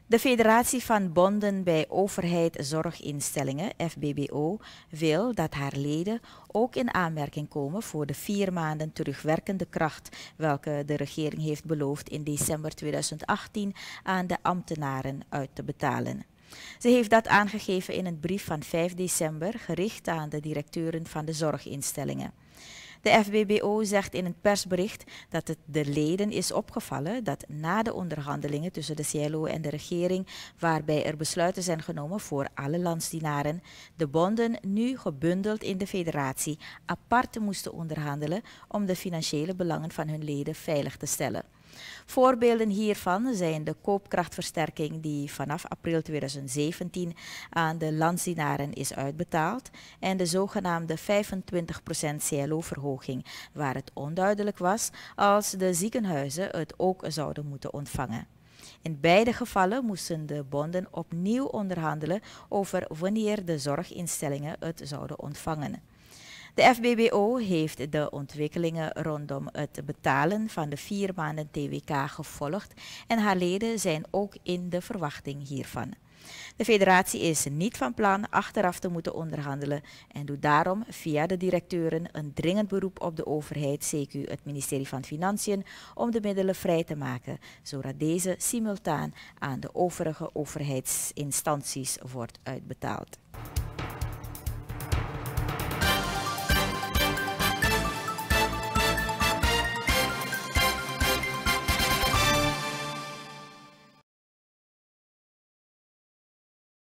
De Federatie van Bonden bij Overheid Zorginstellingen, FBBO, wil dat haar leden ook in aanmerking komen voor de 4 maanden terugwerkende kracht, welke de regering heeft beloofd in december 2018 aan de ambtenaren uit te betalen. Ze heeft dat aangegeven in een brief van 5 december gericht aan de directeuren van de zorginstellingen. De FBBO zegt in een persbericht dat het de leden is opgevallen dat na de onderhandelingen tussen de CLO en de regering, waarbij er besluiten zijn genomen voor alle landsdienaren, de bonden nu gebundeld in de federatie apart moesten onderhandelen om de financiële belangen van hun leden veilig te stellen. Voorbeelden hiervan zijn de koopkrachtversterking die vanaf april 2017 aan de landsdienaren is uitbetaald en de zogenaamde 25% CLO-verhoging, waar het onduidelijk was als de ziekenhuizen het ook zouden moeten ontvangen. In beide gevallen moesten de bonden opnieuw onderhandelen over wanneer de zorginstellingen het zouden ontvangen. De FBBO heeft de ontwikkelingen rondom het betalen van de 4 maanden TWK gevolgd en haar leden zijn ook in de verwachting hiervan. De federatie is niet van plan achteraf te moeten onderhandelen en doet daarom via de directeuren een dringend beroep op de overheid, CQ het ministerie van Financiën, om de middelen vrij te maken, zodat deze simultaan aan de overige overheidsinstanties wordt uitbetaald.